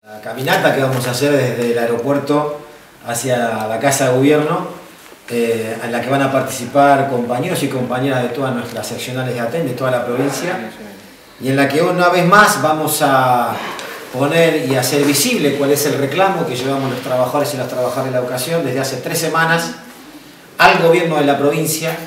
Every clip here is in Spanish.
La caminata que vamos a hacer desde el aeropuerto hacia la Casa de Gobierno, en la que van a participar compañeros y compañeras de todas nuestras seccionales de ATEN, de toda la provincia, y en la que una vez más vamos a poner y hacer visible cuál es el reclamo que llevamos los trabajadores y las trabajadoras de la educación desde hace 3 semanas al gobierno de la provincia,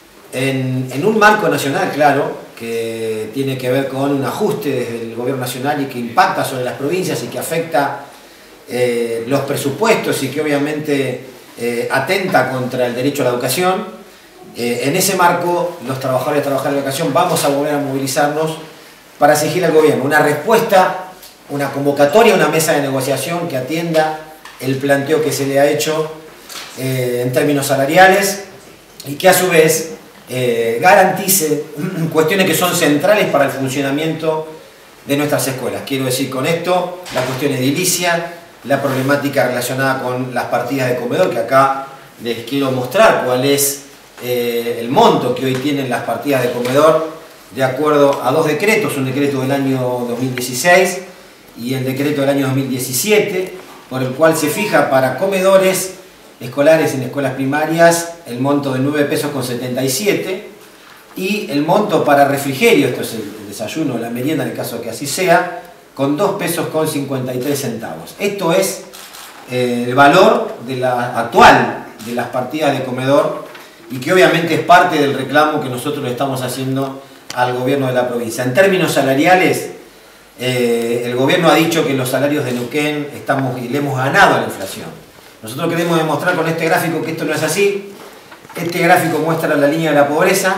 en un marco nacional, claro, que tiene que ver con un ajuste desde el gobierno nacional y que impacta sobre las provincias y que afecta los presupuestos y que obviamente atenta contra el derecho a la educación. En ese marco, los trabajadores y trabajadoras de la educación vamos a volver a movilizarnos para exigir al gobierno una respuesta, una convocatoria, una mesa de negociación que atienda el planteo que se le ha hecho en términos salariales y que a su vez garantice cuestiones que son centrales para el funcionamiento de nuestras escuelas. Quiero decir con esto la cuestión edilicia, la problemática relacionada con las partidas de comedor, que acá les quiero mostrar cuál es el monto que hoy tienen las partidas de comedor de acuerdo a 2 decretos, un decreto del año 2016 y el decreto del año 2017, por el cual se fija para comedores escolares en escuelas primarias el monto de 9 pesos con 77 y el monto para refrigerio, esto es el desayuno o la merienda en el caso de que así sea, con 2 pesos con 53 centavos. Esto es el valor actual de las partidas de comedor y que obviamente es parte del reclamo que nosotros le estamos haciendo al gobierno de la provincia. En términos salariales, el gobierno ha dicho que los salarios de Neuquén le hemos ganado a la inflación. Nosotros queremos demostrar con este gráfico que esto no es así. Este gráfico muestra la línea de la pobreza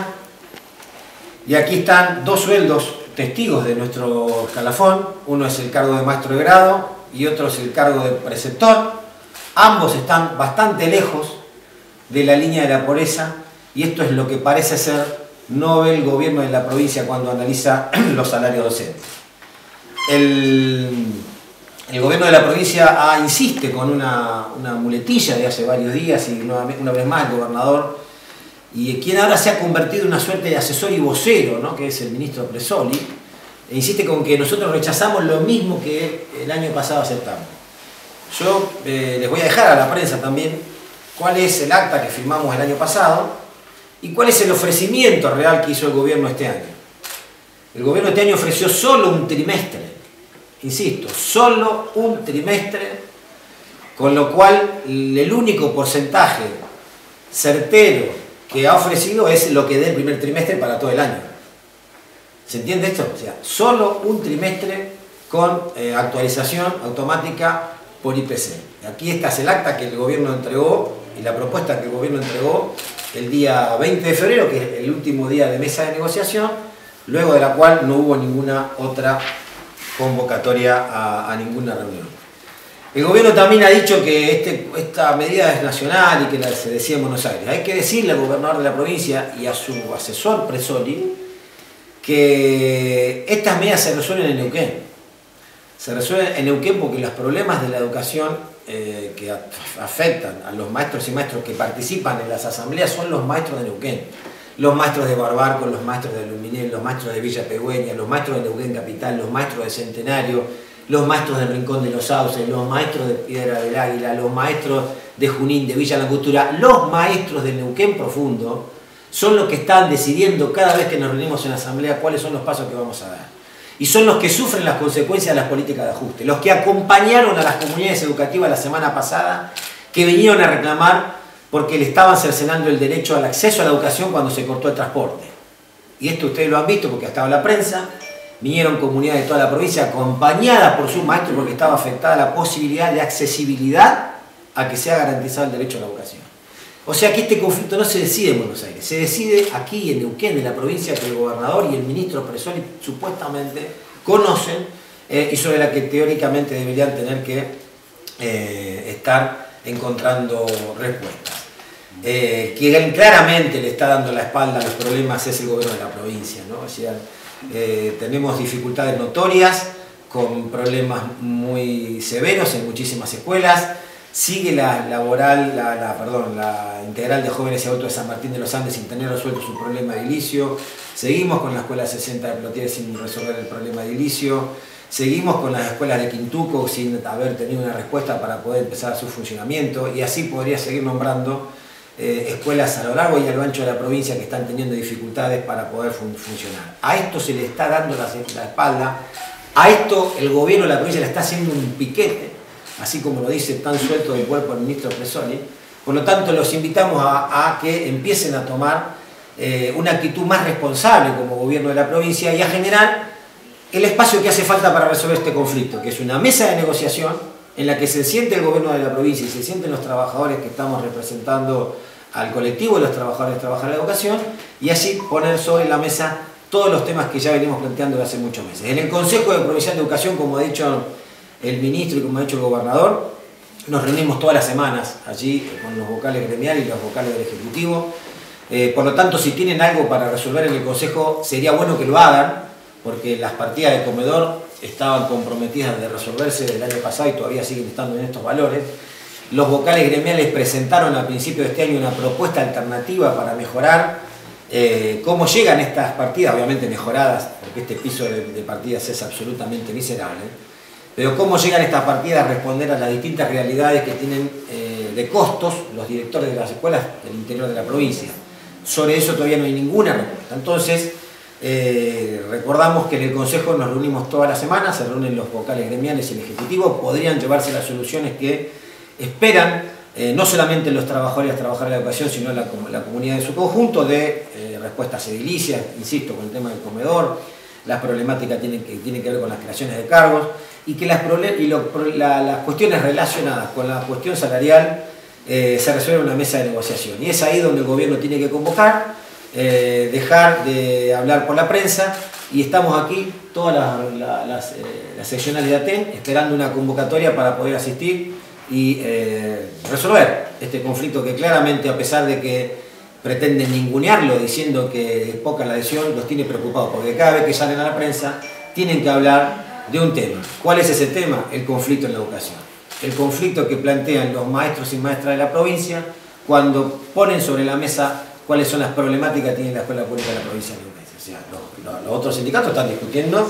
y aquí están 2 sueldos testigos de nuestro escalafón. Uno es el cargo de maestro de grado y otro es el cargo de preceptor. Ambos están bastante lejos de la línea de la pobreza y esto es lo que parece ser no ve el gobierno de la provincia cuando analiza los salarios docentes. El gobierno de la provincia insiste con una muletilla de hace varios días y una vez más el gobernador, y quien ahora se ha convertido en una suerte de asesor y vocero, ¿no?, que es el ministro Presoli, insiste con que nosotros rechazamos lo mismo que el año pasado aceptamos. Yo les voy a dejar a la prensa también cuál es el acta que firmamos el año pasado y cuál es el ofrecimiento real que hizo el gobierno este año. El gobierno este año ofreció solo un trimestre. Insisto, solo un trimestre, con lo cual el único porcentaje certero que ha ofrecido es lo que dé el primer trimestre para todo el año. ¿Se entiende esto? O sea, solo un trimestre con actualización automática por IPC. Aquí está el acta que el gobierno entregó y la propuesta que el gobierno entregó el día 20 de febrero, que es el último día de mesa de negociación, luego de la cual no hubo ninguna otra convocatoria a ninguna reunión. El gobierno también ha dicho que esta medida es nacional y que se decía en Buenos Aires. Hay que decirle al gobernador de la provincia y a su asesor Presoli que estas medidas se resuelven en Neuquén. Se resuelven en Neuquén porque los problemas de la educación que afectan a los maestros y maestros que participan en las asambleas son los maestros de Neuquén. Los maestros de Barbarco, los maestros de Luminel, los maestros de Villa Pegüeña, los maestros de Neuquén Capital, los maestros de Centenario, los maestros del Rincón de los Sauces, los maestros de Piedra del Águila, los maestros de Junín, de Villa Langostura, los maestros de Neuquén Profundo son los que están decidiendo cada vez que nos reunimos en la asamblea cuáles son los pasos que vamos a dar. Y son los que sufren las consecuencias de las políticas de ajuste, los que acompañaron a las comunidades educativas la semana pasada, que vinieron a reclamar porque le estaban cercenando el derecho al acceso a la educación cuando se cortó el transporte. Y esto ustedes lo han visto porque ha estado en la prensa, vinieron comunidades de toda la provincia acompañadas por sus maestros porque estaba afectada la posibilidad de accesibilidad a que sea garantizado el derecho a la educación. O sea que este conflicto no se decide en Buenos Aires, se decide aquí en Neuquén, en la provincia que el gobernador y el ministro Presoli supuestamente conocen y sobre la que teóricamente deberían tener que estar encontrando respuestas. Quien claramente le está dando la espalda a los problemas es el gobierno de la provincia, ¿no? O sea, tenemos dificultades notorias, con problemas muy severos en muchísimas escuelas. Sigue la integral de jóvenes y adultos de San Martín de los Andes sin tener resuelto su problema edilicio. Seguimos con la escuela 60 de Plotier sin resolver el problema edilicio. Seguimos con las escuelas de Quintuco sin haber tenido una respuesta para poder empezar su funcionamiento, y así podría seguir nombrando escuelas a lo largo y a lo ancho de la provincia que están teniendo dificultades para poder funcionar. A esto se le está dando la espalda, a esto el gobierno de la provincia le está haciendo un piquete, así como lo dice tan suelto del cuerpo el ministro Presoli. Por lo tanto, los invitamos a que empiecen a tomar una actitud más responsable como gobierno de la provincia y a generar el espacio que hace falta para resolver este conflicto, que es una mesa de negociación en la que se siente el gobierno de la provincia y se sienten los trabajadores que estamos representando al colectivo de los trabajadores de la educación, y así poner sobre la mesa todos los temas que ya venimos planteando desde hace muchos meses. En el Consejo Provincial de Educación, como ha dicho el ministro y como ha dicho el gobernador, nos reunimos todas las semanas allí con los vocales gremiales y los vocales del Ejecutivo. Por lo tanto, si tienen algo para resolver en el Consejo, sería bueno que lo hagan, porque las partidas de comedor estaban comprometidas de resolverse el año pasado y todavía siguen estando en estos valores. Los vocales gremiales presentaron a principios de este año una propuesta alternativa para mejorar cómo llegan estas partidas, obviamente mejoradas, porque este piso de partidas es absolutamente miserable, pero cómo llegan estas partidas a responder a las distintas realidades que tienen de costos los directores de las escuelas del interior de la provincia. Sobre eso todavía no hay ninguna respuesta. Entonces, recordamos que en el Consejo nos reunimos todas las semanas, se reúnen los vocales gremiales y el Ejecutivo, podrían llevarse las soluciones que esperan no solamente los trabajadores y las trabajadoras de la educación, sino la comunidad en su conjunto, de respuestas edilicias, insisto, con el tema del comedor, las problemáticas tienen que ver con las creaciones de cargos, y que las cuestiones relacionadas con la cuestión salarial se resuelven en una mesa de negociación. Y es ahí donde el gobierno tiene que convocar, dejar de hablar por la prensa, y estamos aquí, todas las seccionales de ATEN, esperando una convocatoria para poder asistir y resolver este conflicto que claramente, a pesar de que pretenden ningunearlo diciendo que es poca la adhesión, los tiene preocupados, porque cada vez que salen a la prensa tienen que hablar de un tema. ¿Cuál es ese tema? El conflicto en la educación. El conflicto que plantean los maestros y maestras de la provincia cuando ponen sobre la mesa cuáles son las problemáticas que tiene la escuela pública de la provincia de Neuquén. O sea, los otros sindicatos están discutiendo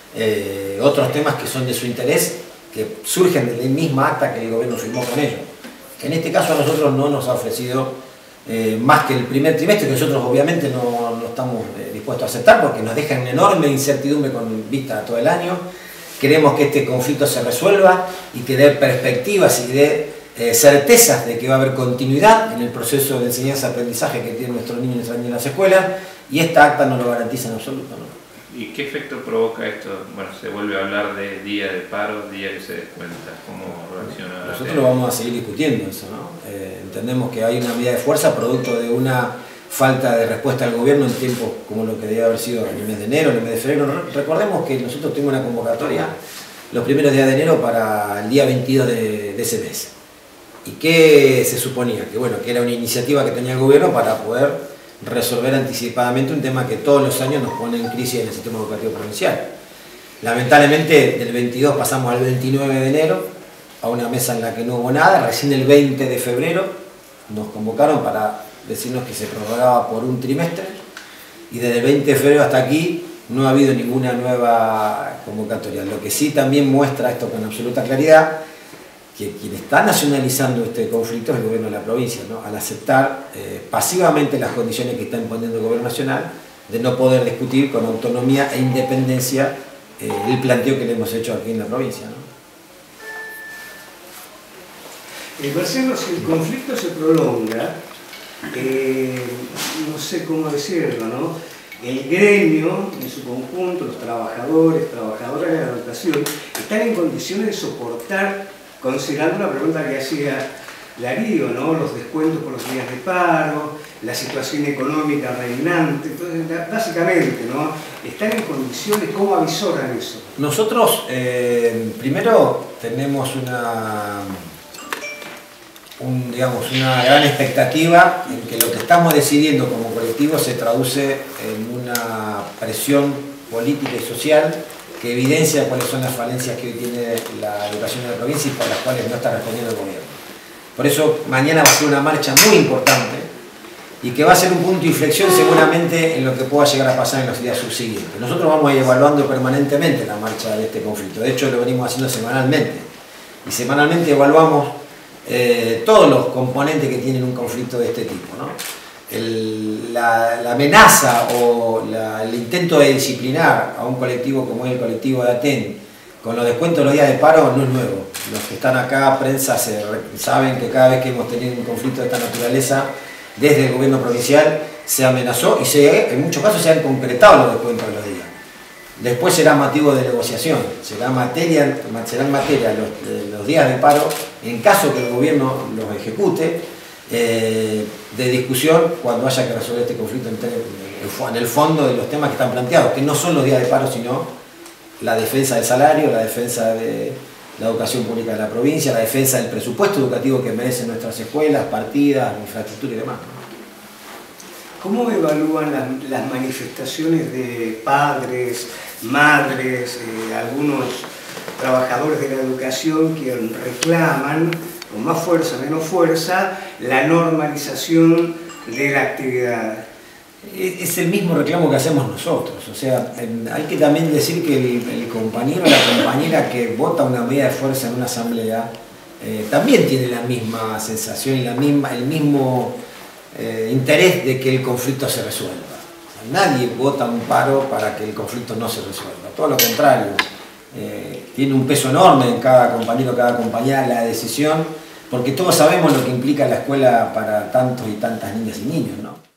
otros temas que son de su interés, que surgen de la misma acta que el gobierno firmó con ellos. En este caso a nosotros no nos ha ofrecido más que el primer trimestre, que nosotros obviamente no estamos dispuestos a aceptar porque nos deja en enorme incertidumbre con vista a todo el año. Queremos que este conflicto se resuelva y que dé perspectivas y dé certezas de que va a haber continuidad en el proceso de enseñanza-aprendizaje que tienen nuestros niños y nuestras niñas en las escuelas, y esta acta no lo garantiza en absoluto, ¿no? ¿Y qué efecto provoca esto? Bueno, se vuelve a hablar de día de paro, día que se descuenta. ¿Cómo reacciona? Nosotros lo vamos a seguir discutiendo eso, ¿no? Entendemos que hay una medida de fuerza producto de una falta de respuesta del gobierno en tiempos como lo que debe haber sido en el mes de enero, en el mes de febrero. Recordemos que nosotros tuvimos una convocatoria los primeros días de enero para el día 22 de ese mes. ¿Y qué se suponía? Que bueno, que era una iniciativa que tenía el gobierno para poder resolver anticipadamente un tema que todos los años nos pone en crisis en el sistema educativo provincial. Lamentablemente del 22 pasamos al 29 de enero a una mesa en la que no hubo nada. Recién el 20 de febrero nos convocaron para decirnos que se prorrogaba por un trimestre, y desde el 20 de febrero hasta aquí no ha habido ninguna nueva convocatoria. Lo que sí también muestra esto con absoluta claridad, que quien está nacionalizando este conflicto es el gobierno de la provincia, ¿no? Al aceptar pasivamente las condiciones que está imponiendo el gobierno nacional de no poder discutir con autonomía e independencia el planteo que le hemos hecho aquí en la provincia, ¿no? Marcelo, si el conflicto se prolonga, no sé cómo decirlo, ¿no? El gremio en su conjunto, los trabajadores, trabajadoras de la educación, están en condiciones de soportar, considerando la pregunta que hacía Darío, ¿no? Los descuentos por los días de paro, la situación económica reinante. Entonces, básicamente, ¿no? ¿Están en condiciones? ¿Cómo avisoran eso? Nosotros, primero, tenemos una gran expectativa en que lo que estamos decidiendo como colectivo se traduce en una presión política y social que evidencia cuáles son las falencias que hoy tiene la educación de la provincia y por las cuales no está respondiendo el gobierno. Por eso mañana va a ser una marcha muy importante y que va a ser un punto de inflexión seguramente en lo que pueda llegar a pasar en los días subsiguientes. Nosotros vamos a ir evaluando permanentemente la marcha de este conflicto, de hecho lo venimos haciendo semanalmente, y semanalmente evaluamos todos los componentes que tienen un conflicto de este tipo, ¿no? La amenaza o el intento de disciplinar a un colectivo como es el colectivo de Aten con los descuentos de los días de paro no es nuevo. Los que están acá, prensa, saben que cada vez que hemos tenido un conflicto de esta naturaleza, desde el gobierno provincial se amenazó y en muchos casos se han concretado los descuentos de los días. Después será motivo de negociación, serán materia los días de paro, en caso que el gobierno los ejecute, de discusión cuando haya que resolver este conflicto en el fondo de los temas que están planteados, que no son los días de paro, sino la defensa del salario, la defensa de la educación pública de la provincia, la defensa del presupuesto educativo que merecen nuestras escuelas, partidas, infraestructura y demás. ¿Cómo evalúan las manifestaciones de padres, madres, algunos trabajadores de la educación que reclaman, con más fuerza, menos fuerza, la normalización de la actividad? Es el mismo reclamo que hacemos nosotros, o sea, hay que también decir que el compañero o la compañera que vota una medida de fuerza en una asamblea también tiene la misma sensación y el mismo interés de que el conflicto se resuelva. O sea, nadie vota un paro para que el conflicto no se resuelva, todo lo contrario. Tiene un peso enorme en cada compañero, cada compañera la decisión, porque todos sabemos lo que implica la escuela para tantos y tantas niñas y niños, ¿no?